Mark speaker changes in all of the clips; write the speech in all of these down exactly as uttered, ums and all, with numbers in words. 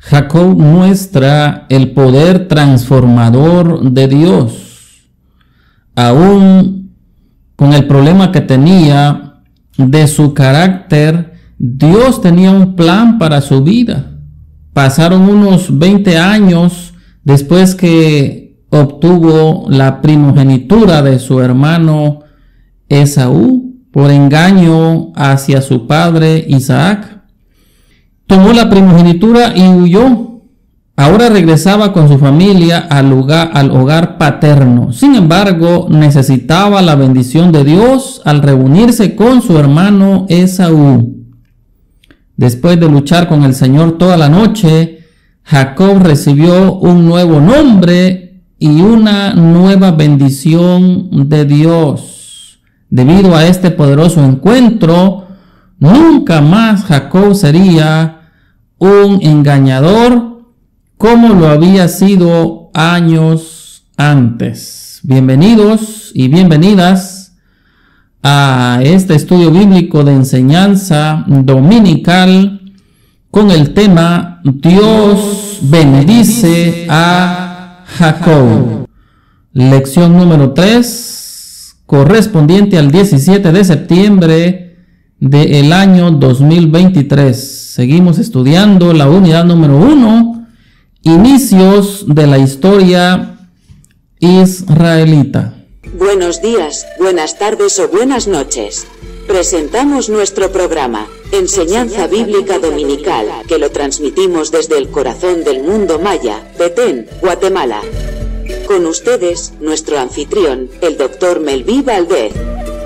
Speaker 1: Jacob muestra el poder transformador de Dios. Aún con el problema que tenía de su carácter, Dios tenía un plan para su vida. Pasaron unos veinte años después que obtuvo la primogenitura de su hermano Esaú por engaño hacia su padre Isaac. Tomó la primogenitura y huyó. Ahora regresaba con su familia al hogar, al hogar paterno. Sin embargo, necesitaba la bendición de Dios al reunirse con su hermano Esaú. Después de luchar con el Señor toda la noche, Jacob recibió un nuevo nombre y una nueva bendición de Dios. Debido a este poderoso encuentro, nunca más Jacob sería un engañador como lo había sido años antes. Bienvenidos y bienvenidas a este estudio bíblico de enseñanza dominical con el tema Dios bendice a Jacob. Lección número tres, correspondiente al diecisiete de septiembre del año dos mil veintitrés. Seguimos estudiando la unidad número uno, inicios de la historia israelita.
Speaker 2: Buenos días, buenas tardes o buenas noches. Presentamos nuestro programa, Enseñanza Bíblica Dominical, que lo transmitimos desde el corazón del mundo maya, Petén, Guatemala. Con ustedes, nuestro anfitrión, el doctor Melví Valdez.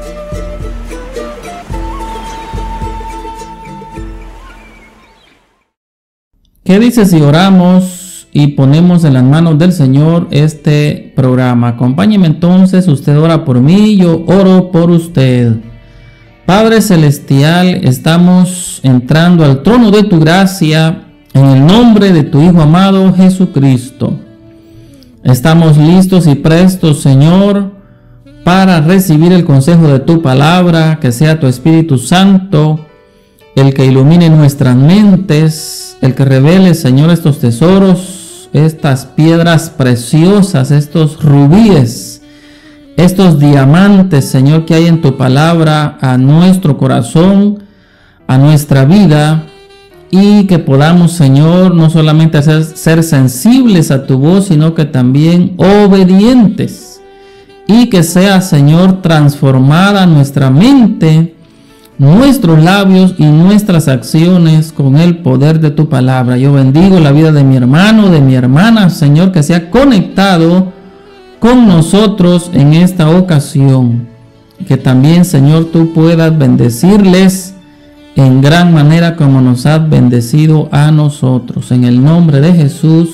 Speaker 1: ¿Qué dice si oramos y ponemos en las manos del Señor este programa? Acompáñeme entonces, usted ora por mí, yo oro por usted. Padre Celestial, estamos entrando al trono de tu gracia en el nombre de tu Hijo amado Jesucristo. Estamos listos y prestos, Señor, para recibir el consejo de tu palabra, que sea tu Espíritu Santo el que ilumine nuestras mentes, el que revele, Señor, estos tesoros, estas piedras preciosas, estos rubíes, estos diamantes, Señor, que hay en tu palabra a nuestro corazón, a nuestra vida, y que podamos, Señor, no solamente hacer, ser sensibles a tu voz, sino que también obedientes, y que sea, Señor, transformada nuestra mente, nuestros labios y nuestras acciones con el poder de tu palabra. Yo bendigo la vida de mi hermano, de mi hermana, Señor, que se ha conectado con nosotros en esta ocasión. Que también, Señor, tú puedas bendecirles en gran manera como nos has bendecido a nosotros. En el nombre de Jesús.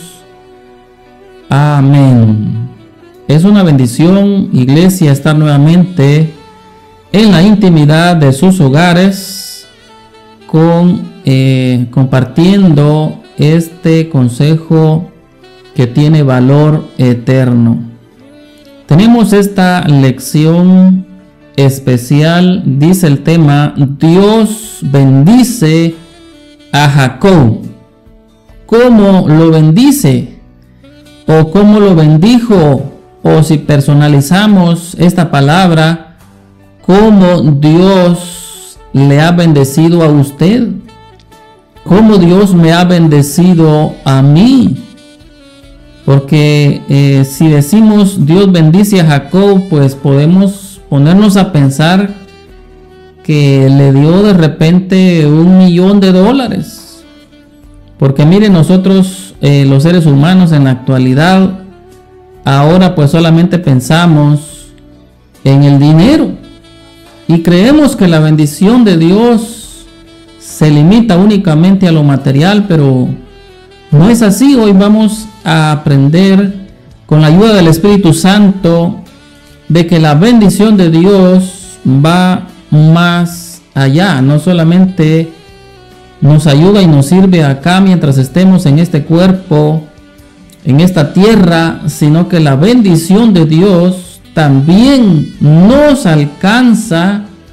Speaker 1: Amén. Es una bendición, iglesia, estar nuevamente en la intimidad de sus hogares, con, eh, compartiendo este consejo que tiene valor eterno. Tenemos esta lección especial, dice el tema, Dios bendice a Jacob. ¿Cómo lo bendice? ¿O cómo lo bendijo? O si personalizamos esta palabra, ¿cómo Dios le ha bendecido a usted? ¿Cómo Dios me ha bendecido a mí? Porque eh, si decimos Dios bendice a Jacob, pues podemos ponernos a pensar que le dio de repente un millón de dólares. Porque miren, nosotros eh, los seres humanos en la actualidad, ahora pues solamente pensamos en el dinero. Y creemos que la bendición de Dios se limita únicamente a lo material, pero no es así. Hoy vamos a aprender con la ayuda del Espíritu Santo de que la bendición de Dios va más allá. No solamente nos ayuda y nos sirve acá mientras estemos en este cuerpo, en esta tierra, sino que la bendición de Dios también nos alcanza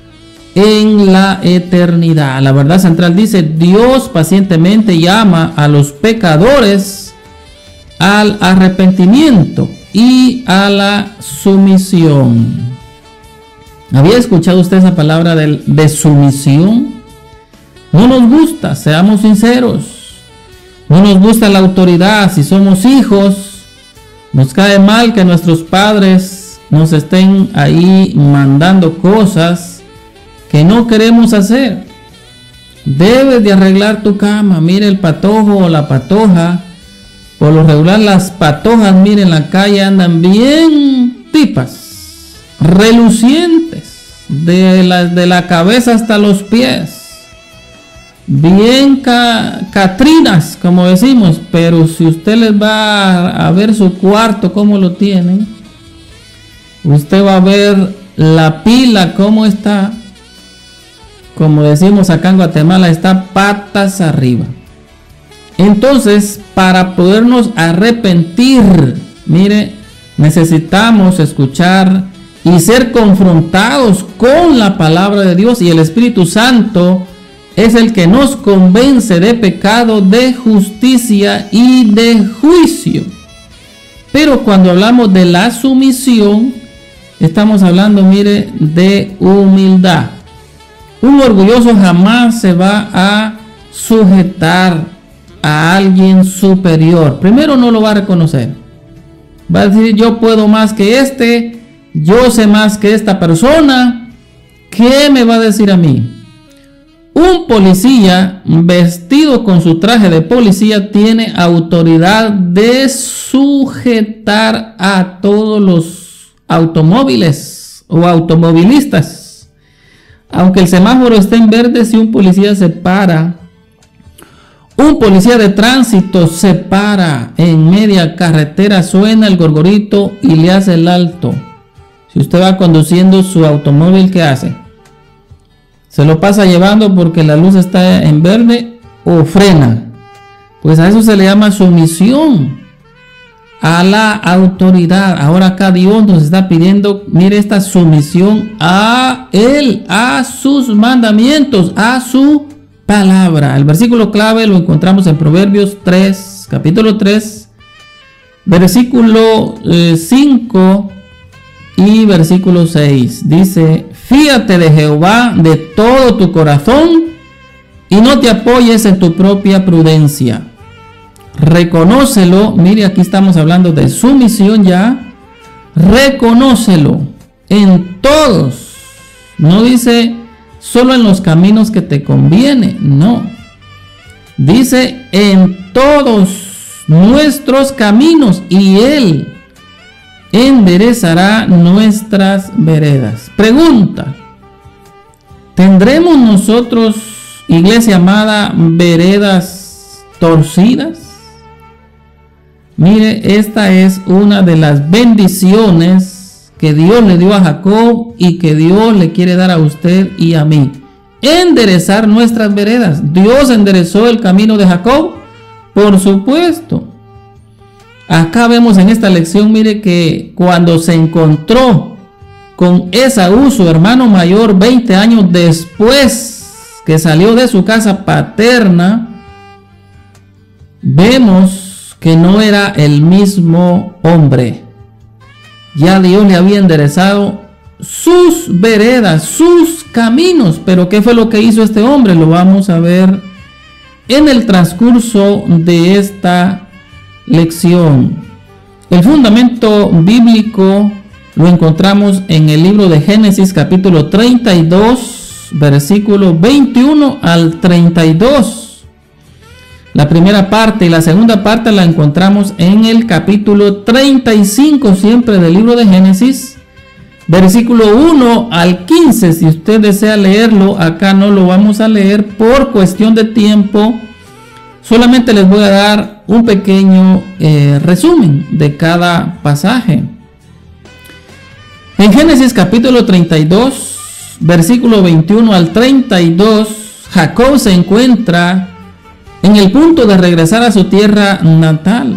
Speaker 1: en la eternidad. La verdad central dice: Dios pacientemente llama a los pecadores al arrepentimiento y a la sumisión. ¿Había escuchado usted esa palabra de, de sumisión? No nos gusta, seamos sinceros. No nos gusta la autoridad. Si somos hijos, nos cae mal que nuestros padres nos estén ahí mandando cosas que no queremos hacer. Debes de arreglar tu cama. Mire, el patojo o la patoja, por lo regular las patojas, mire, en la calle andan bien tipas, relucientes, de la, de la cabeza hasta los pies, bien ca, catrinas, como decimos. Pero si usted les va a, a ver su cuarto, cómo lo tienen, usted va a ver la pila, cómo está. Como decimos acá en Guatemala, está patas arriba. Entonces, para podernos arrepentir, mire, necesitamos escuchar y ser confrontados con la palabra de Dios, y el Espíritu Santo es el que nos convence de pecado, de justicia y de juicio. Pero cuando hablamos de la sumisión, estamos hablando, mire, de humildad. Un orgulloso jamás se va a sujetar a alguien superior. Primero, no lo va a reconocer. Va a decir: yo puedo más que este, yo sé más que esta persona. ¿Qué me va a decir a mí? Un policía vestido con su traje de policía tiene autoridad de sujetar a todos los automóviles o automovilistas. Aunque el semáforo esté en verde, si un policía se para, un policía de tránsito se para en media carretera, suena el gorgorito y le hace el alto. Si usted va conduciendo su automóvil, ¿qué hace? ¿Se lo pasa llevando porque la luz está en verde o frena? Pues a eso se le llama sumisión a la autoridad. Ahora acá Dios nos está pidiendo, mire, esta sumisión a Él, a sus mandamientos, a su palabra. El versículo clave lo encontramos en Proverbios tres, capítulo tres, versículo eh, cinco y versículo seis. Dice: fíate de Jehová de todo tu corazón y no te apoyes en tu propia prudencia. Reconócelo. Mire, aquí estamos hablando de sumisión ya. Reconócelo en todos. No dice solo en los caminos que te conviene. No. Dice en todos nuestros caminos y Él enderezará nuestras veredas. Pregunta: ¿tendremos nosotros, iglesia amada, veredas torcidas? Mire, esta es una de las bendiciones que Dios le dio a Jacob y que Dios le quiere dar a usted y a mí. Enderezar nuestras veredas. ¿Dios enderezó el camino de Jacob? Por supuesto. Acá vemos en esta lección, mire, que cuando se encontró con Esaú, su hermano mayor, veinte años después que salió de su casa paterna, vemos que no era el mismo hombre. Ya Dios le había enderezado sus veredas, sus caminos. Pero ¿qué fue lo que hizo este hombre? Lo vamos a ver en el transcurso de esta lección. El fundamento bíblico lo encontramos en el libro de Génesis, capítulo treinta y dos, versículo veintiuno al treinta y dos. La primera parte y la segunda parte la encontramos en el capítulo treinta y cinco, siempre del libro de Génesis, versículo uno al quince. Si usted desea leerlo, acá no lo vamos a leer por cuestión de tiempo. Solamente les voy a dar un pequeño eh, resumen de cada pasaje. En Génesis capítulo treinta y dos, versículo veintiuno al treinta y dos, Jacob se encuentra en el punto de regresar a su tierra natal,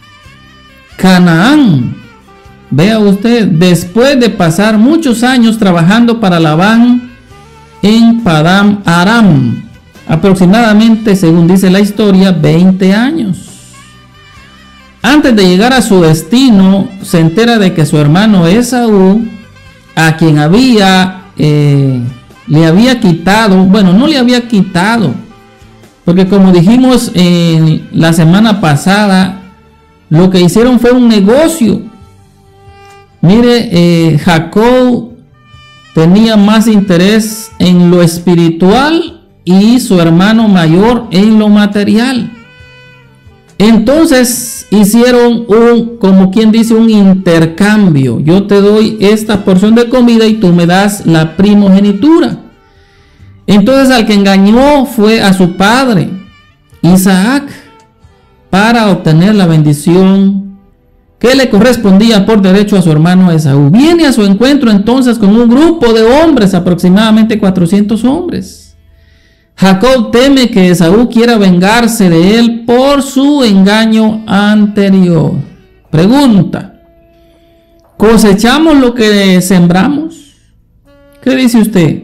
Speaker 1: Canaán. Vea usted, después de pasar muchos años trabajando para Labán, en Padam Aram. Aproximadamente, según dice la historia, veinte años. Antes de llegar a su destino, se entera de que su hermano Esaú, a quien había, eh, le había quitado, bueno, no le había quitado, porque como dijimos eh, la semana pasada, lo que hicieron fue un negocio. Mire, eh, Jacob tenía más interés en lo espiritual y su hermano mayor en lo material. Entonces hicieron un, como quien dice, un intercambio. Yo te doy esta porción de comida y tú me das la primogenitura. Entonces al que engañó fue a su padre, Isaac, para obtener la bendición que le correspondía por derecho a su hermano Esaú. Viene a su encuentro entonces con un grupo de hombres, aproximadamente cuatrocientos hombres. Jacob teme que Esaú quiera vengarse de él por su engaño anterior. Pregunta: ¿cosechamos lo que sembramos? ¿Qué dice usted?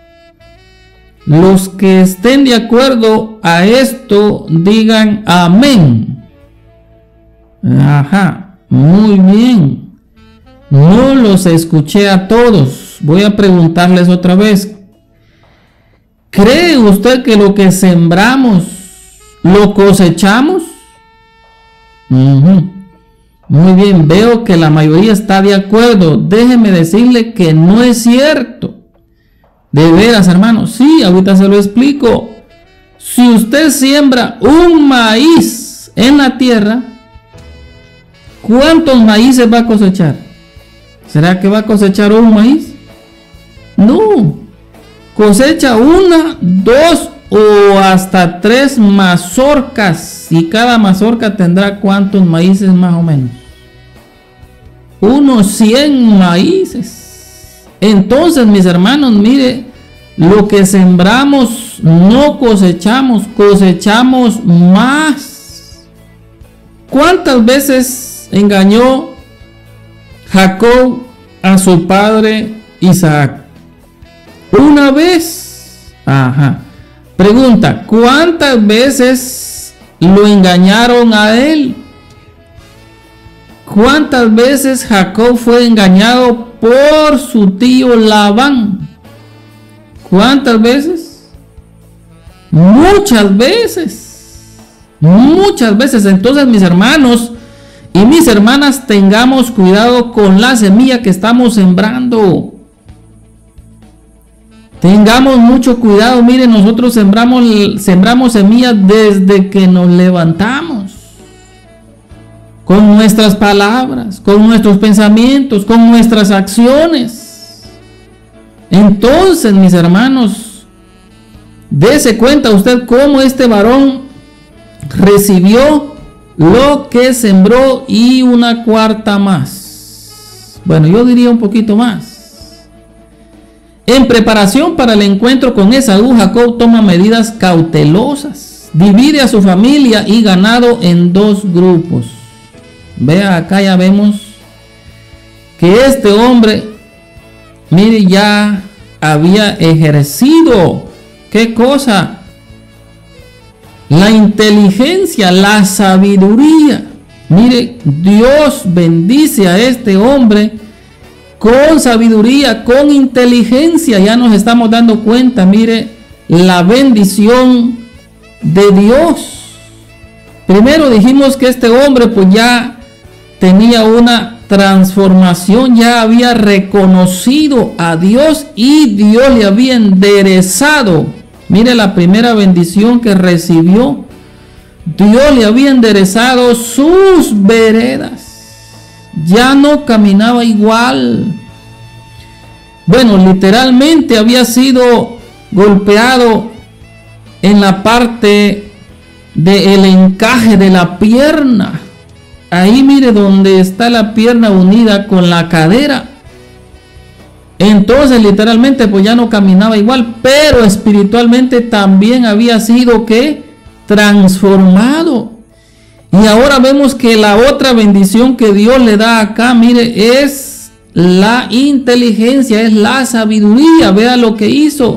Speaker 1: Los que estén de acuerdo a esto, digan amén. Ajá, muy bien. No los escuché a todos. Voy a preguntarles otra vez. ¿Cree usted que lo que sembramos lo cosechamos? Uh-huh. Muy bien, veo que la mayoría está de acuerdo. Déjeme decirle que no es cierto. De veras, hermano, sí, ahorita se lo explico. Si usted siembra un maíz en la tierra, ¿cuántos maíces va a cosechar? ¿Será que va a cosechar un maíz? No. Cosecha una, dos o hasta tres mazorcas. Y cada mazorca tendrá ¿cuántos maíces más o menos? Unos cien maíces. Entonces, mis hermanos, mire, lo que sembramos no cosechamos, cosechamos más. ¿Cuántas veces engañó Jacob a su padre Isaac? Una vez. Ajá. Pregunta: ¿cuántas veces lo engañaron a él? ¿Cuántas veces Jacob fue engañado por su tío Labán? ¿Cuántas veces? Muchas veces. Muchas veces. Entonces, mis hermanos y mis hermanas, tengamos cuidado con la semilla que estamos sembrando. Tengamos mucho cuidado. Miren, nosotros sembramos, sembramos semillas desde que nos levantamos. Con nuestras palabras, con nuestros pensamientos, con nuestras acciones. Entonces, mis hermanos, dése cuenta usted cómo este varón recibió lo que sembró y una cuarta más. Bueno, yo diría un poquito más. En preparación para el encuentro con Esaú, Jacob toma medidas cautelosas. Divide a su familia y ganado en dos grupos. Vea, acá ya vemos que este hombre, mire, ya había ejercido, ¿qué cosa? La inteligencia, la sabiduría. Mire, Dios bendice a este hombre con sabiduría, con inteligencia. Ya nos estamos dando cuenta, mire, la bendición de Dios. Primero dijimos que este hombre pues ya tenía una transformación, ya había reconocido a Dios y Dios le había enderezado. Mire la primera bendición que recibió. Dios le había enderezado sus veredas. Ya no caminaba igual. Bueno, literalmente había sido golpeado en la parte del encaje de la pierna. Ahí mire donde está la pierna unida con la cadera. Entonces literalmente pues ya no caminaba igual, pero espiritualmente también había sido que transformado. Y ahora vemos que la otra bendición que Dios le da acá, mire, es la inteligencia, es la sabiduría. Vea lo que hizo.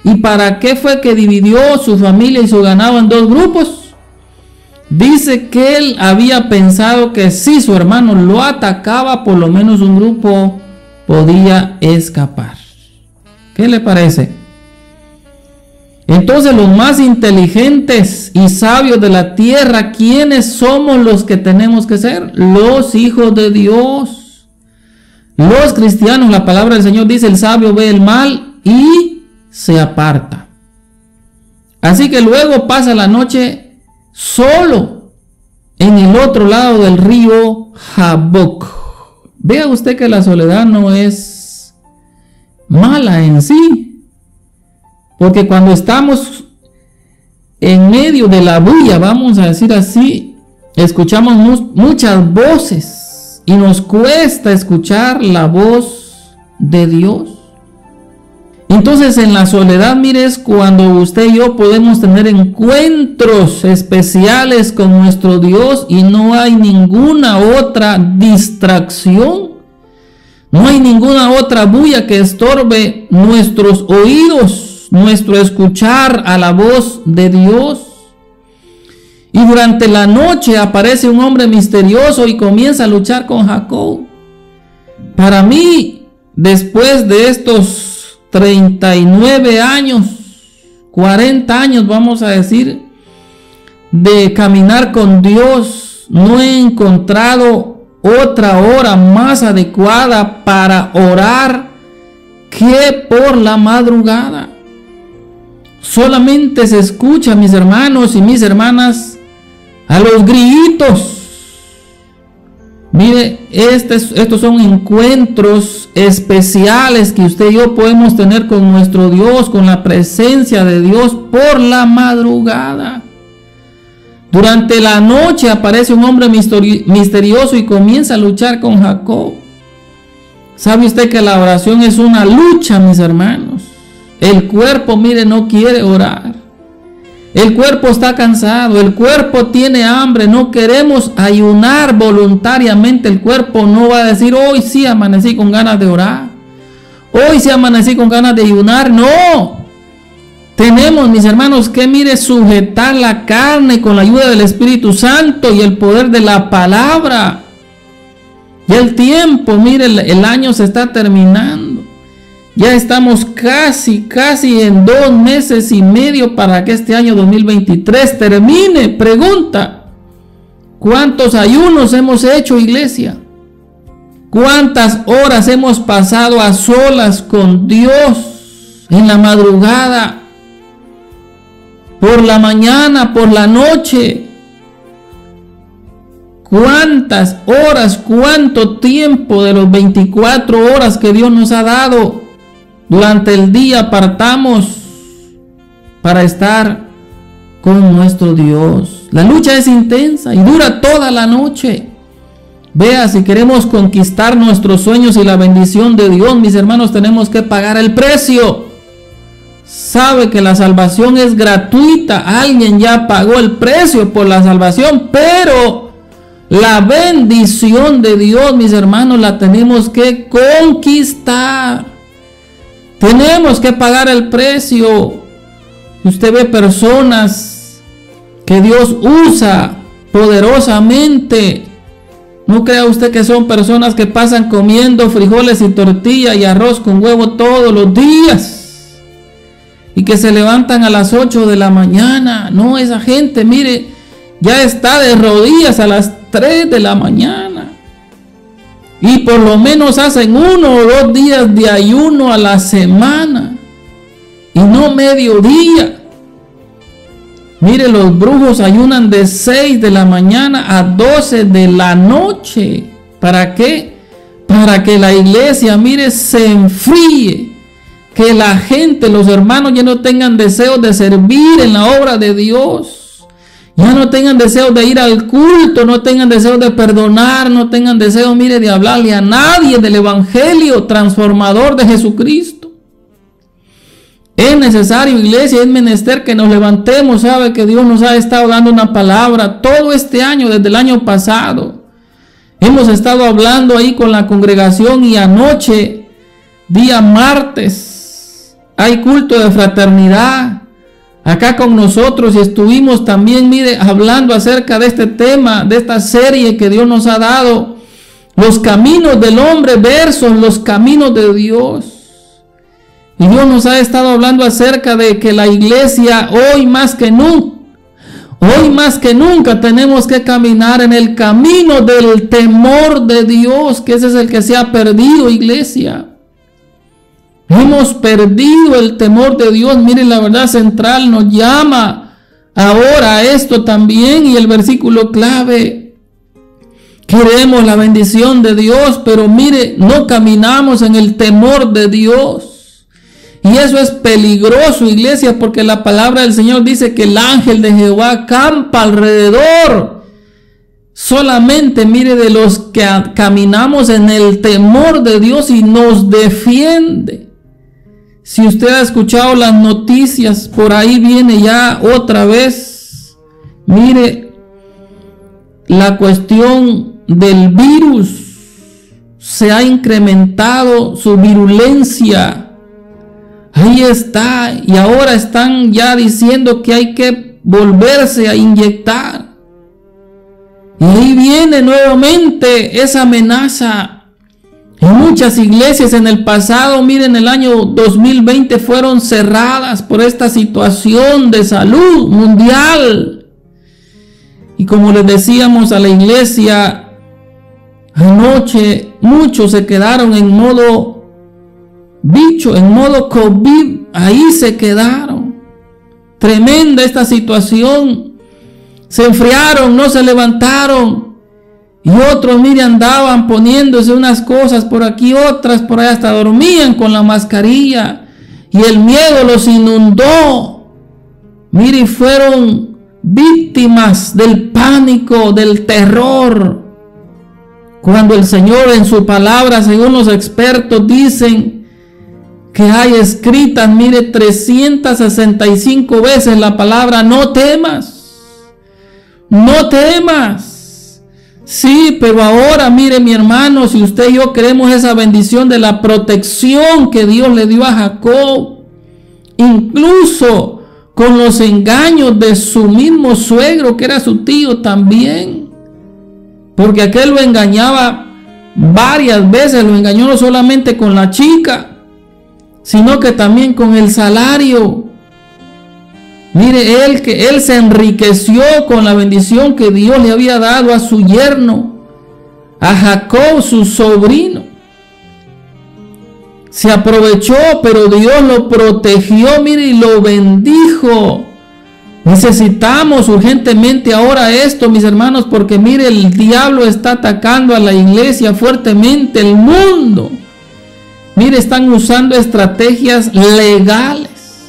Speaker 1: ¿Y para qué fue que dividió su familia y su ganado en dos grupos? Dice que él había pensado que si su hermano lo atacaba, por lo menos un grupo podía escapar. ¿Qué le parece? Entonces los más inteligentes y sabios de la tierra, ¿quiénes somos los que tenemos que ser? Los hijos de Dios. Los cristianos, la palabra del Señor dice, el sabio ve el mal y se aparta. Así que luego pasa la noche solo en el otro lado del río Jaboc. Vea usted que la soledad no es mala en sí. Porque cuando estamos en medio de la bulla, vamos a decir así, escuchamos mu muchas voces y nos cuesta escuchar la voz de Dios. Entonces en la soledad, mire, es cuando usted y yo podemos tener encuentros especiales con nuestro Dios y no hay ninguna otra distracción. No hay ninguna otra bulla que estorbe nuestros oídos, nuestro escuchar a la voz de Dios. Y durante la noche aparece un hombre misterioso y comienza a luchar con Jacob. Para mí, después de estos treinta y nueve años, cuarenta años vamos a decir, de caminar con Dios, no he encontrado otra hora más adecuada para orar que por la madrugada. Solamente se escucha, mis hermanos y mis hermanas, a los gritos. Mire, estos, estos son encuentros especiales que usted y yo podemos tener con nuestro Dios, con la presencia de Dios por la madrugada. Durante la noche aparece un hombre misterioso y comienza a luchar con Jacob. ¿Sabe usted que la oración es una lucha, mis hermanos? El cuerpo, mire, no quiere orar. El cuerpo está cansado, el cuerpo tiene hambre, no queremos ayunar voluntariamente. El cuerpo no va a decir, hoy sí amanecí con ganas de orar, hoy sí amanecí con ganas de ayunar. No, tenemos, mis hermanos, que, mire, sujetar la carne con la ayuda del Espíritu Santo y el poder de la palabra. Y el tiempo, mire, el, el año se está terminando. Ya estamos casi, casi en dos meses y medio para que este año dos mil veintitrés termine. Pregunta, ¿cuántos ayunos hemos hecho, iglesia? ¿Cuántas horas hemos pasado a solas con Dios en la madrugada, por la mañana, por la noche? ¿Cuántas horas, cuánto tiempo de los veinticuatro horas que Dios nos ha dado durante el día apartamos para estar con nuestro Dios? La lucha es intensa y dura toda la noche. Vea, si queremos conquistar nuestros sueños y la bendición de Dios, mis hermanos, tenemos que pagar el precio. Sabe que la salvación es gratuita. Alguien ya pagó el precio por la salvación, pero la bendición de Dios, mis hermanos, la tenemos que conquistar. Tenemos que pagar el precio. Usted ve personas que Dios usa poderosamente. No crea usted que son personas que pasan comiendo frijoles y tortilla y arroz con huevo todos los días y que se levantan a las ocho de la mañana. No, esa gente, mire, ya está de rodillas a las tres de la mañana. Y por lo menos hacen uno o dos días de ayuno a la semana. Y no mediodía. Mire, los brujos ayunan de seis de la mañana a doce de la noche. ¿Para qué? Para que la iglesia, mire, se enfríe. Que la gente, los hermanos, ya no tengan deseos de servir en la obra de Dios. Ya no tengan deseos de ir al culto, no tengan deseos de perdonar, no tengan deseos, mire, de hablarle a nadie del evangelio transformador de Jesucristo. Es necesario, iglesia, es menester que nos levantemos. Sabe que Dios nos ha estado dando una palabra todo este año, desde el año pasado. Hemos estado hablando ahí con la congregación y anoche, día martes, hay culto de fraternidad acá con nosotros y estuvimos también, mire, hablando acerca de este tema, de esta serie que Dios nos ha dado, los caminos del hombre versus los caminos de Dios. Y Dios nos ha estado hablando acerca de que la iglesia hoy más que nunca, hoy más que nunca tenemos que caminar en el camino del temor de Dios, que ese es el que se ha perdido, iglesia. Hemos perdido el temor de Dios. Miren, la verdad central nos llama ahora a esto también, y el versículo clave: queremos la bendición de Dios, pero mire, no caminamos en el temor de Dios. Y eso es peligroso, iglesia, porque la palabra del Señor dice que el ángel de Jehová acampa alrededor solamente, mire, de los que caminamos en el temor de Dios y nos defiende. Si usted ha escuchado las noticias, por ahí viene ya otra vez, mire, la cuestión del virus, se ha incrementado su virulencia. Ahí está, y ahora están ya diciendo que hay que volverse a inyectar. Y ahí viene nuevamente esa amenaza. Y muchas iglesias en el pasado, miren, el año dos mil veinte fueron cerradas por esta situación de salud mundial. Y como les decíamos a la iglesia anoche, muchos se quedaron en modo bicho, en modo COVID, ahí se quedaron. Tremenda esta situación. Se enfriaron, no se levantaron. Y otros, mire, andaban poniéndose unas cosas por aquí, otras por allá, hasta dormían con la mascarilla. Y el miedo los inundó. Mire, fueron víctimas del pánico, del terror. Cuando el Señor en su palabra, según los expertos, dicen que hay escritas, mire, trescientas sesenta y cinco veces la palabra no temas, no temas. Sí, pero ahora, mire, mi hermano, si usted y yo queremos esa bendición de la protección que Dios le dio a Jacob, incluso con los engaños de su mismo suegro, que era su tío también, porque aquel lo engañaba varias veces, lo engañó no solamente con la chica, sino que también con el salario. Mire, él que él se enriqueció con la bendición que Dios le había dado a su yerno, a Jacob, su sobrino. Se aprovechó, pero Dios lo protegió, mire, y lo bendijo. Necesitamos urgentemente ahora esto, mis hermanos, porque mire, el diablo está atacando a la iglesia fuertemente, el mundo. Mire, están usando estrategias legales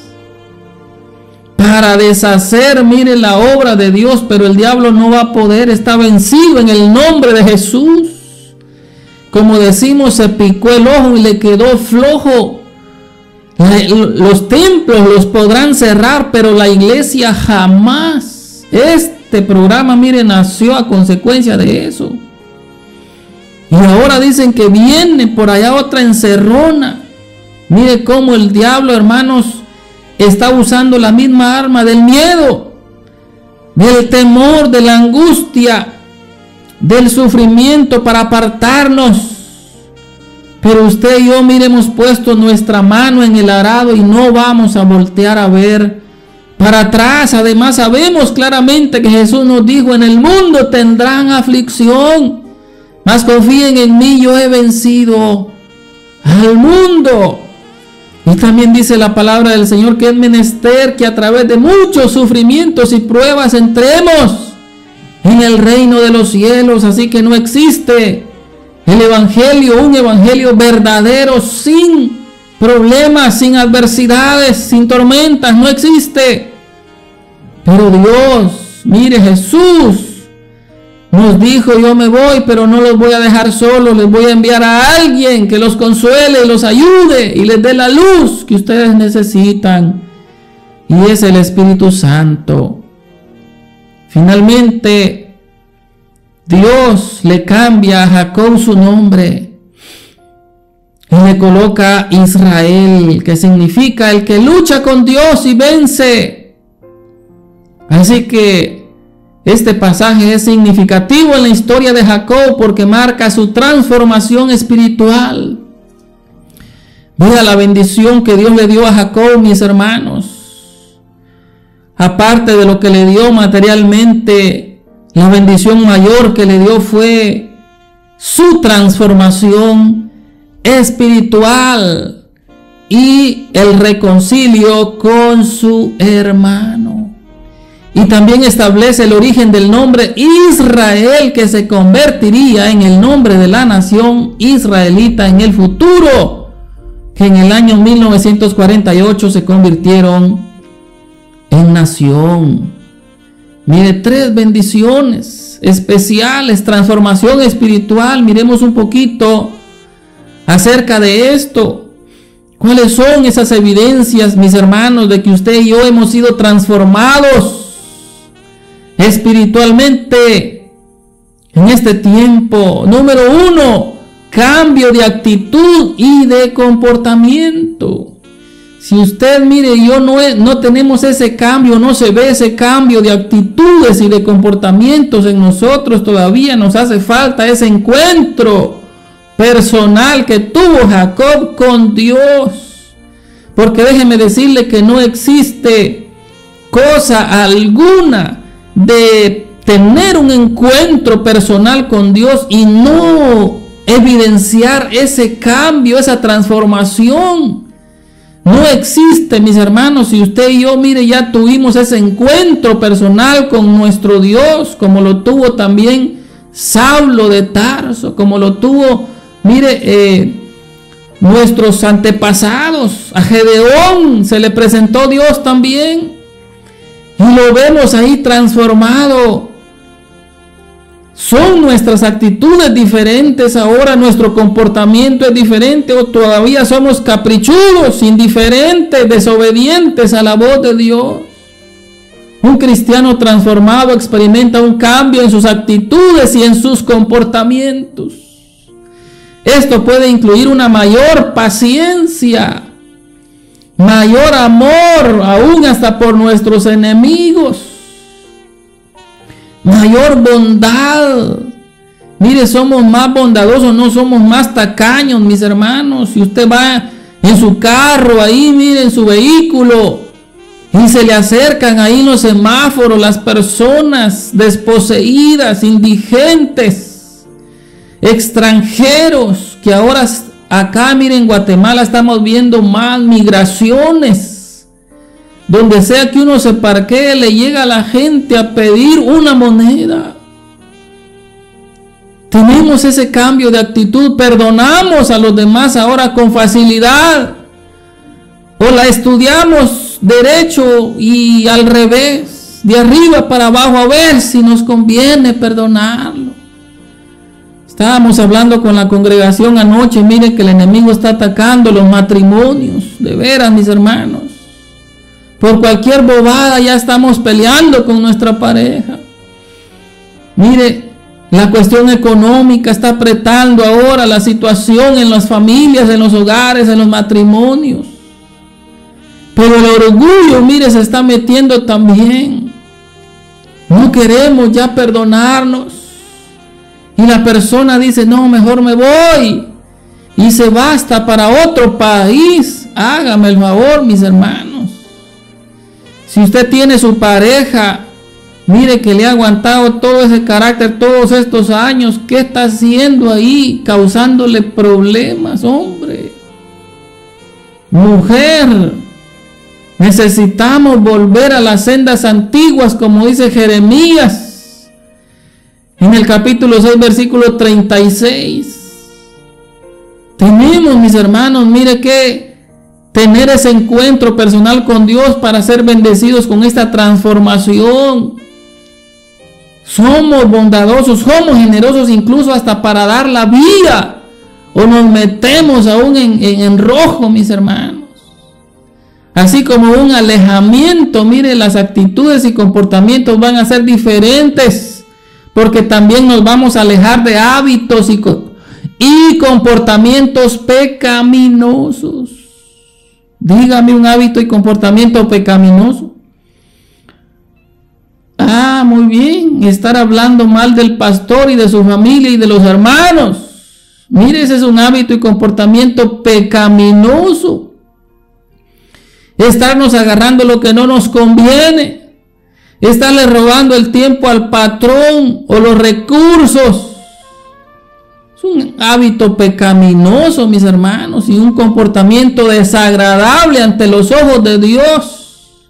Speaker 1: para deshacer, mire, la obra de Dios, pero el diablo no va a poder, está vencido en el nombre de Jesús. Como decimos, se picó el ojo y le quedó flojo. Los templos los podrán cerrar, pero la iglesia jamás. Este programa, mire, nació a consecuencia de eso. Y ahora dicen que viene por allá otra encerrona. Mire cómo el diablo, hermanos, está usando la misma arma del miedo, del temor, de la angustia, del sufrimiento para apartarnos. Pero usted y yo, mire, hemos puesto nuestra mano en el arado y no vamos a voltear a ver para atrás. Además, sabemos claramente que Jesús nos dijo: en el mundo tendrán aflicción, mas confíen en mí, yo he vencido al mundo. Y también dice la palabra del Señor que es menester que a través de muchos sufrimientos y pruebas entremos en el reino de los cielos. Así que no existe el evangelio, un evangelio verdadero sin problemas, sin adversidades, sin tormentas, no existe. Pero Dios, mire, Jesús nos dijo: yo me voy, pero no los voy a dejar solos, les voy a enviar a alguien que los consuele, los ayude y les dé la luz que ustedes necesitan. Y es el Espíritu Santo. Finalmente, Dios le cambia a Jacob su nombre. Y le coloca Israel, que significa el que lucha con Dios y vence. Así que este pasaje es significativo en la historia de Jacob porque marca su transformación espiritual. Mira la bendición que Dios le dio a Jacob, mis hermanos. Aparte de lo que le dio materialmente, la bendición mayor que le dio fue su transformación espiritual y el reconcilio con su hermano. Y también establece el origen del nombre Israel, que se convertiría en el nombre de la nación israelita en el futuro, que en el año mil novecientos cuarenta y ocho se convirtieron en nación. Mire, tres bendiciones especiales, transformación espiritual. Miremos un poquito acerca de esto. ¿Cuáles son esas evidencias, mis hermanos, de que usted y yo hemos sido transformados espiritualmente en este tiempo? Número uno, cambio de actitud y de comportamiento. Si usted, mire, yo no, es, no tenemos ese cambio, no se ve ese cambio de actitudes y de comportamientos en nosotros, todavía nos hace falta ese encuentro personal que tuvo Jacob con Dios. Porque déjeme decirle que no existe cosa alguna de tener un encuentro personal con Dios y no evidenciar ese cambio, esa transformación. No existe, mis hermanos. Si usted y yo, mire, ya tuvimos ese encuentro personal con nuestro Dios, como lo tuvo también Saulo de Tarso, como lo tuvo, mire, eh, nuestros antepasados. A Gedeón se le presentó Dios también y lo vemos ahí transformado. ¿Son nuestras actitudes diferentes ahora? ¿Nuestro comportamiento es diferente? ¿O todavía somos caprichudos, indiferentes, desobedientes a la voz de Dios? Un cristiano transformado experimenta un cambio en sus actitudes y en sus comportamientos. Esto puede incluir una mayor paciencia, mayor amor, aún hasta por nuestros enemigos, mayor bondad. Mire, somos más bondadosos, no somos más tacaños, mis hermanos. Si usted va en su carro, ahí, mire, en su vehículo, y se le acercan ahí los semáforos, las personas desposeídas, indigentes, extranjeros, que ahora acá, mire, en Guatemala estamos viendo más migraciones. Donde sea que uno se parquee, le llega a la gente a pedir una moneda. Tenemos ese cambio de actitud, perdonamos a los demás ahora con facilidad. O la estudiamos derecho y al revés, de arriba para abajo, a ver si nos conviene perdonarlo. Estábamos hablando con la congregación anoche, miren que el enemigo está atacando los matrimonios, de veras, mis hermanos. Por cualquier bobada ya estamos peleando con nuestra pareja. Mire, la cuestión económica está apretando ahora la situación en las familias, en los hogares, en los matrimonios. Pero el orgullo, mire, se está metiendo también. No queremos ya perdonarnos. Y la persona dice, no, mejor me voy. Y se va hasta para otro país. Hágame el favor, mis hermanos. Si usted tiene su pareja, mire que le ha aguantado todo ese carácter todos estos años, ¿qué está haciendo ahí? Causándole problemas, hombre. Mujer, necesitamos volver a las sendas antiguas, como dice Jeremías, en el capítulo seis, versículo treinta y seis. Tenemos, mis hermanos, mire que tener ese encuentro personal con Dios para ser bendecidos con esta transformación. Somos bondadosos, somos generosos incluso hasta para dar la vida. O nos metemos aún en, en, en rojo, mis hermanos. Así como un alejamiento, mire, las actitudes y comportamientos van a ser diferentes. Porque también nos vamos a alejar de hábitos y, y comportamientos pecaminosos. Dígame un hábito y comportamiento pecaminoso. Ah, muy bien, estar hablando mal del pastor y de su familia y de los hermanos. Mire, ese es un hábito y comportamiento pecaminoso. Estarnos agarrando lo que no nos conviene. Estarle robando el tiempo al patrón o los recursos. Es un hábito pecaminoso, mis hermanos, y un comportamiento desagradable ante los ojos de Dios.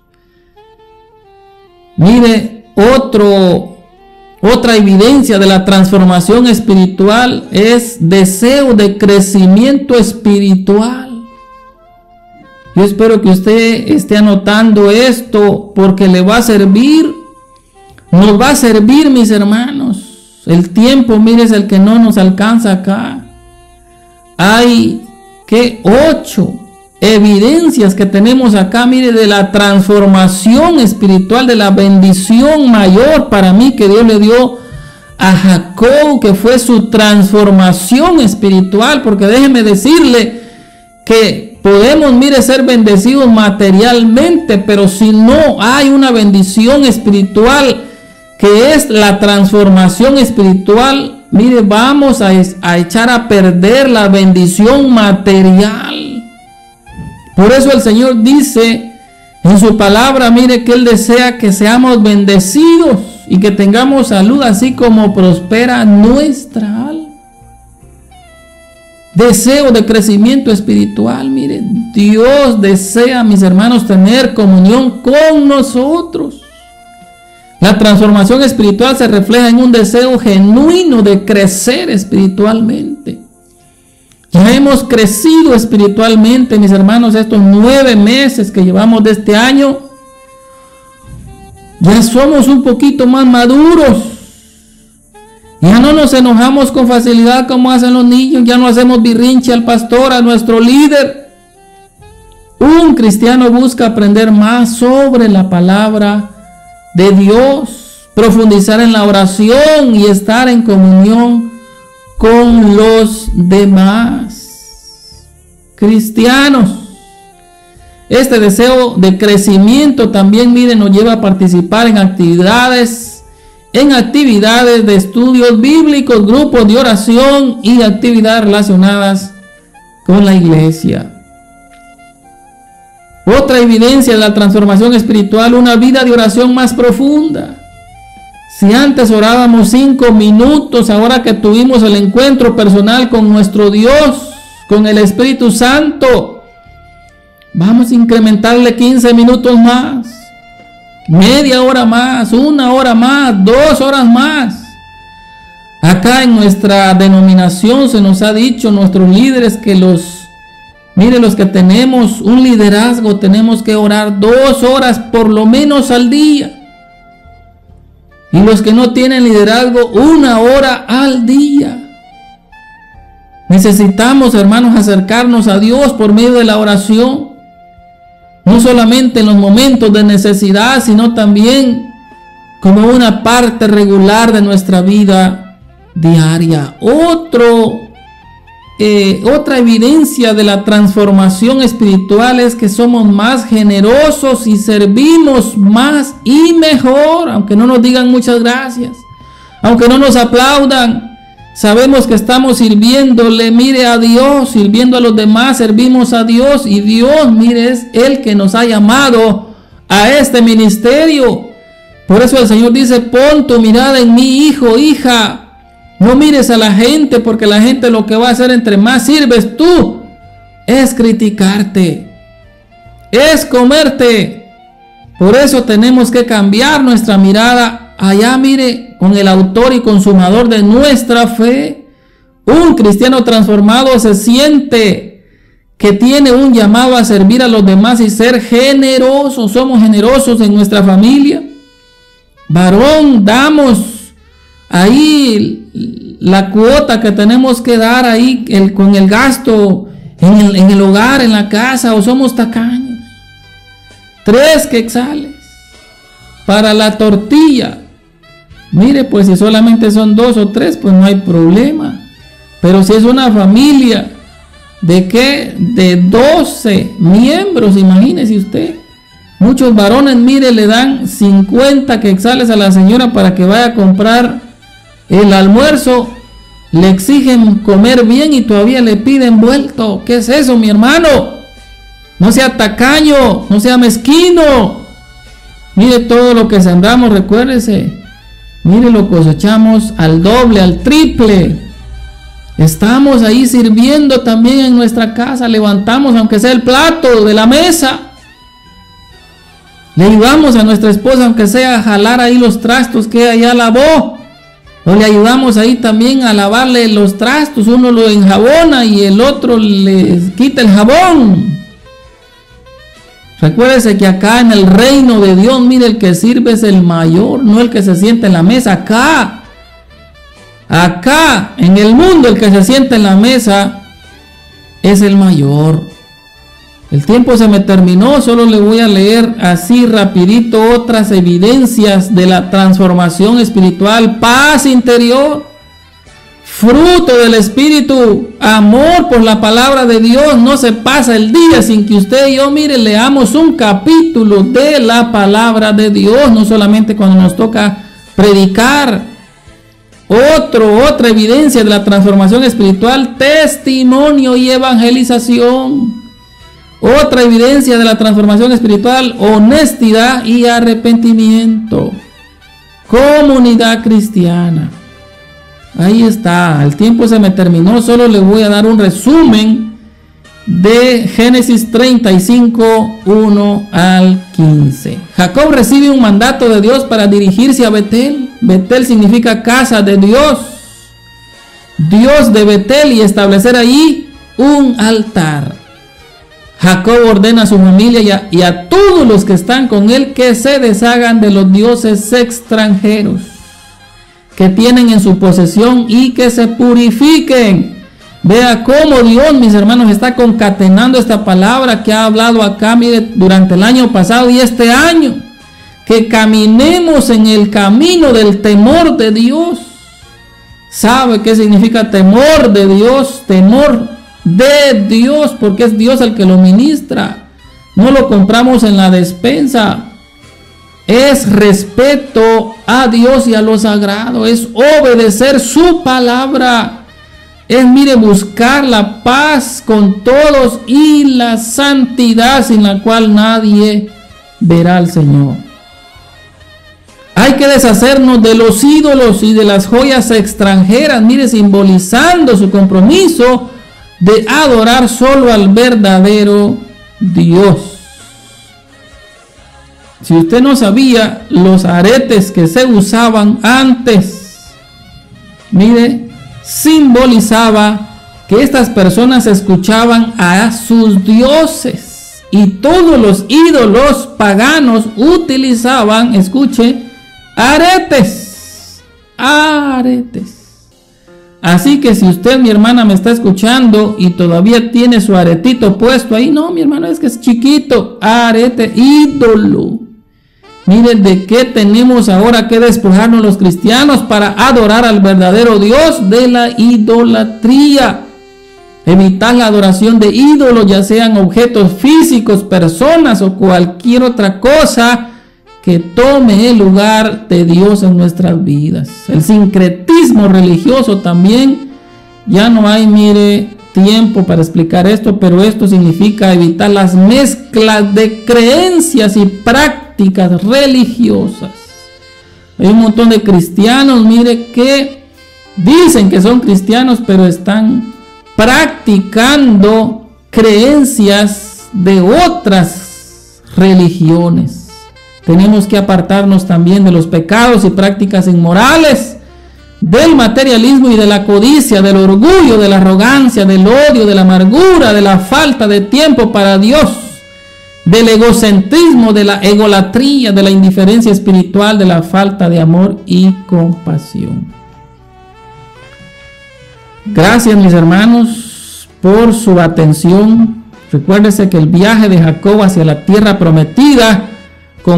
Speaker 1: Mire, otro, otra evidencia de la transformación espiritual es deseo de crecimiento espiritual. Yo espero que usted esté anotando esto porque le va a servir, nos va a servir, mis hermanos. El tiempo, mire, es el que no nos alcanza acá. Hay que ocho evidencias que tenemos acá, mire, de la transformación espiritual, de la bendición mayor para mí que Dios le dio a Jacob, que fue su transformación espiritual. Porque déjeme decirle que podemos, mire, ser bendecidos materialmente, pero si no hay una bendición espiritual, que es la transformación espiritual, mire, vamos a, a echar a perder la bendición material. Por eso el Señor dice en su palabra, mire, que Él desea que seamos bendecidos y que tengamos salud, así como prospera nuestra alma. Deseo de crecimiento espiritual, mire, Dios desea, mis hermanos, tener comunión con nosotros. La transformación espiritual se refleja en un deseo genuino de crecer espiritualmente. Ya hemos crecido espiritualmente, mis hermanos, estos nueve meses que llevamos de este año. Ya somos un poquito más maduros. Ya no nos enojamos con facilidad como hacen los niños. Ya no hacemos birrinche al pastor, a nuestro líder. Un cristiano busca aprender más sobre la palabra de Dios, profundizar en la oración y estar en comunión con los demás cristianos. Este deseo de crecimiento también, miren, nos lleva a participar en actividades, en actividades de estudios bíblicos, grupos de oración y actividades relacionadas con la iglesia. Otra evidencia de la transformación espiritual, una vida de oración más profunda. Si antes orábamos cinco minutos, ahora que tuvimos el encuentro personal con nuestro Dios, con el Espíritu Santo, vamos a incrementarle quince minutos más, media hora más, una hora más, dos horas más. Acá en nuestra denominación se nos ha dicho, nuestros líderes, que los Mire, los que tenemos un liderazgo tenemos que orar dos horas por lo menos al día. Y los que no tienen liderazgo, una hora al día. Necesitamos, hermanos, acercarnos a Dios por medio de la oración. No solamente en los momentos de necesidad, sino también como una parte regular de nuestra vida diaria. Otro Eh, otra evidencia de la transformación espiritual es que somos más generosos y servimos más y mejor, aunque no nos digan muchas gracias, aunque no nos aplaudan. Sabemos que estamos sirviéndole, mire, a Dios, sirviendo a los demás, servimos a Dios, y Dios, mire, es el que nos ha llamado a este ministerio. Por eso el Señor dice: pon tu mirada en mí, hijo, hija. No mires a la gente, porque la gente lo que va a hacer entre más sirves tú es criticarte, es comerte. Por eso tenemos que cambiar nuestra mirada allá, mire, con el autor y consumador de nuestra fe. Un cristiano transformado se siente que tiene un llamado a servir a los demás y ser generoso. Somos generosos en nuestra familia. Varón, damos ahí la cuota que tenemos que dar ahí el, con el gasto en el, en el hogar, en la casa, o somos tacaños. Tres quetzales para la tortilla. Mire, pues si solamente son dos o tres, pues no hay problema. Pero si es una familia de qué, de doce miembros, imagínese usted. Muchos varones, mire, le dan cincuenta quetzales a la señora para que vaya a comprar el almuerzo. Le exigen comer bien y todavía le piden vuelto. ¿Qué es eso, mi hermano? No sea tacaño, no sea mezquino. Mire todo lo que sembramos, recuérdese. Mire, lo cosechamos al doble, al triple. Estamos ahí sirviendo también en nuestra casa. Levantamos aunque sea el plato de la mesa. Le ayudamos a nuestra esposa aunque sea a jalar ahí los trastos que ella lavó. O le ayudamos ahí también a lavarle los trastos. Uno lo enjabona y el otro le quita el jabón. Recuérdese que acá en el reino de Dios, mire, el que sirve es el mayor, no el que se sienta en la mesa. Acá, acá, en el mundo, el que se sienta en la mesa es el mayor. El tiempo se me terminó, solo le voy a leer así rapidito otras evidencias de la transformación espiritual. Paz interior, fruto del Espíritu, amor por la palabra de Dios. No se pasa el día sin que usted y yo, mire, leamos un capítulo de la palabra de Dios, no solamente cuando nos toca predicar. Otro, otra evidencia de la transformación espiritual, testimonio y evangelización. Otra evidencia de la transformación espiritual, honestidad y arrepentimiento. Comunidad cristiana. Ahí está, el tiempo se me terminó, solo le voy a dar un resumen de Génesis treinta y cinco, uno al quince. Jacob recibe un mandato de Dios para dirigirse a Betel. Betel significa casa de Dios. Dios de Betel, y establecer ahí un altar. Jacob ordena a su familia y a, y a todos los que están con él que se deshagan de los dioses extranjeros que tienen en su posesión y que se purifiquen. Vea cómo Dios, mis hermanos, está concatenando esta palabra que ha hablado acá, mire, durante el año pasado y este año. Que caminemos en el camino del temor de Dios. ¿Sabe qué significa temor de Dios? Temor de Dios, porque es Dios el que lo ministra. No lo compramos en la despensa. Es respeto a Dios y a lo sagrado. Es obedecer su palabra. Es, mire, buscar la paz con todos y la santidad sin la cual nadie verá al Señor. Hay que deshacernos de los ídolos y de las joyas extranjeras, mire, simbolizando su compromiso de adorar solo al verdadero Dios. Si usted no sabía, los aretes que se usaban antes, mire, simbolizaba que estas personas escuchaban a sus dioses, y todos los ídolos paganos utilizaban, escuche, aretes, aretes. Así que si usted, mi hermana, me está escuchando y todavía tiene su aretito puesto ahí, no, mi hermano, es que es chiquito, arete, ídolo. Miren de qué tenemos ahora que despojarnos los cristianos para adorar al verdadero Dios: de la idolatría. Evitar la adoración de ídolos, ya sean objetos físicos, personas o cualquier otra cosa que tome el lugar de Dios en nuestras vidas. El sincretismo religioso también, ya no hay, mire, tiempo para explicar esto, pero esto significa evitar las mezclas de creencias y prácticas religiosas. Hay un montón de cristianos, mire, que dicen que son cristianos, pero están practicando creencias de otras religiones. Tenemos que apartarnos también de los pecados y prácticas inmorales, del materialismo y de la codicia, del orgullo, de la arrogancia, del odio, de la amargura, de la falta de tiempo para Dios, del egocentrismo, de la egolatría, de la indiferencia espiritual, de la falta de amor y compasión. Gracias, mis hermanos, por su atención. Recuérdese que el viaje de Jacob hacia la tierra prometida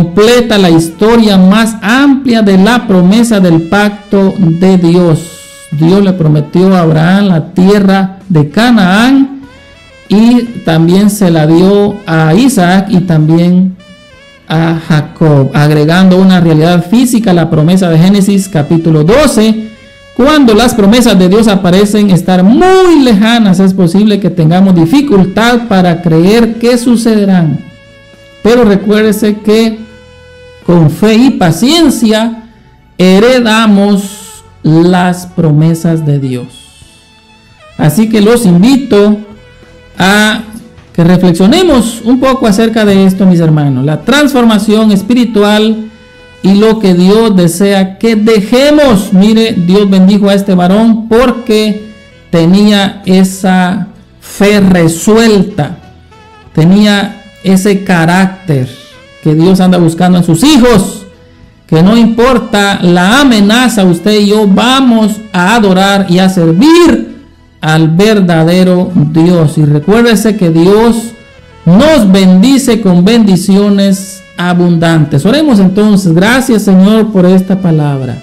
Speaker 1: completa la historia más amplia de la promesa del pacto de Dios. Dios le prometió a Abraham la tierra de Canaán y también se la dio a Isaac y también a Jacob, agregando una realidad física a la promesa de Génesis capítulo doce. Cuando las promesas de Dios aparecen estar muy lejanas, es posible que tengamos dificultad para creer que sucederán. Pero recuérdese que con fe y paciencia heredamos las promesas de Dios. Así que los invito a que reflexionemos un poco acerca de esto, mis hermanos. La transformación espiritual y lo que Dios desea que dejemos. Mire, Dios bendijo a este varón porque tenía esa fe resuelta, tenía ese carácter que Dios anda buscando en sus hijos, que no importa la amenaza, usted y yo vamos a adorar y a servir al verdadero Dios. Y recuérdese que Dios nos bendice con bendiciones abundantes. Oremos entonces. Gracias, Señor, por esta palabra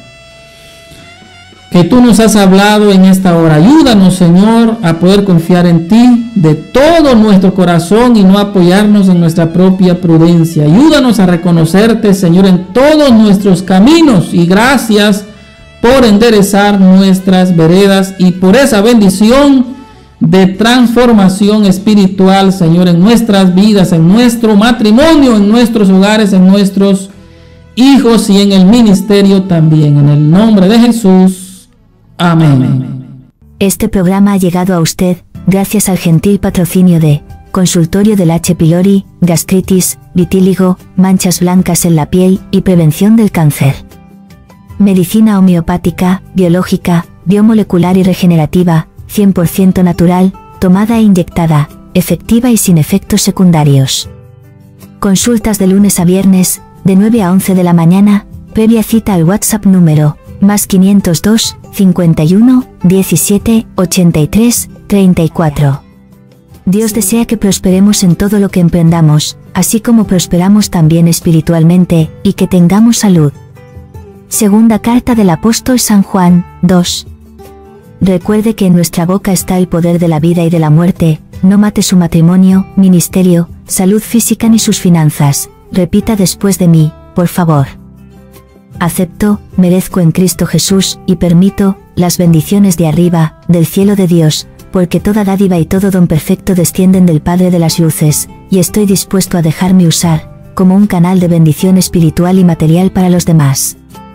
Speaker 1: que tú nos has hablado en esta hora. Ayúdanos, Señor, a poder confiar en ti de todo nuestro corazón y no apoyarnos en nuestra propia prudencia. Ayúdanos a reconocerte, Señor, en todos nuestros caminos, y gracias por enderezar nuestras veredas y por esa bendición de transformación espiritual, Señor, en nuestras vidas, en nuestro matrimonio, en nuestros hogares, en nuestros hijos y en el ministerio también. En el nombre de Jesús. Amén.
Speaker 3: Este programa ha llegado a usted gracias al gentil patrocinio de Consultorio del H. pylori, gastritis, vitíligo, manchas blancas en la piel y prevención del cáncer. Medicina homeopática, biológica, biomolecular y regenerativa, cien por ciento natural, tomada e inyectada, efectiva y sin efectos secundarios. Consultas de lunes a viernes, de nueve a once de la mañana, previa cita al WhatsApp número más quinientos dos, cincuenta y uno, diecisiete, ochenta y tres, treinta y cuatro. Dios desea que prosperemos en todo lo que emprendamos, así como prosperamos también espiritualmente, y que tengamos salud. Segunda carta del apóstol San Juan, dos. Recuerde que en nuestra boca está el poder de la vida y de la muerte. No mate su matrimonio, ministerio, salud física ni sus finanzas. Repita después de mí, por favor. Acepto, merezco en Cristo Jesús, y permito, las bendiciones de arriba, del cielo de Dios, porque toda dádiva y todo don perfecto descienden del Padre de las luces, y estoy dispuesto a dejarme usar, como un canal de bendición espiritual y material para los demás.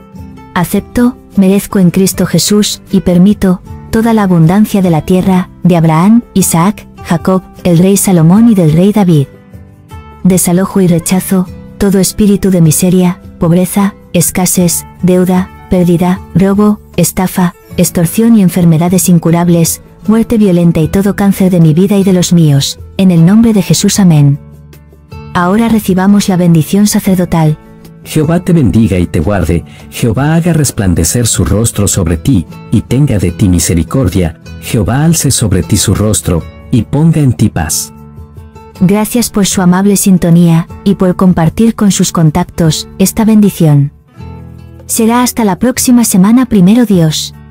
Speaker 3: Acepto, merezco en Cristo Jesús, y permito, toda la abundancia de la tierra, de Abraham, Isaac, Jacob, el rey Salomón y del rey David. Desalojo y rechazo, todo espíritu de miseria, pobreza, escasez, deuda, pérdida, robo, estafa, extorsión y enfermedades incurables, muerte violenta y todo cáncer de mi vida y de los míos, en el nombre de Jesús. Amén. Ahora recibamos la bendición sacerdotal.
Speaker 4: Jehová te bendiga y te guarde, Jehová haga resplandecer su rostro sobre ti, y tenga de ti misericordia, Jehová alce sobre ti su rostro, y ponga en ti paz.
Speaker 3: Gracias por su amable sintonía, y por compartir con sus contactos esta bendición. Será hasta la próxima semana, primero Dios.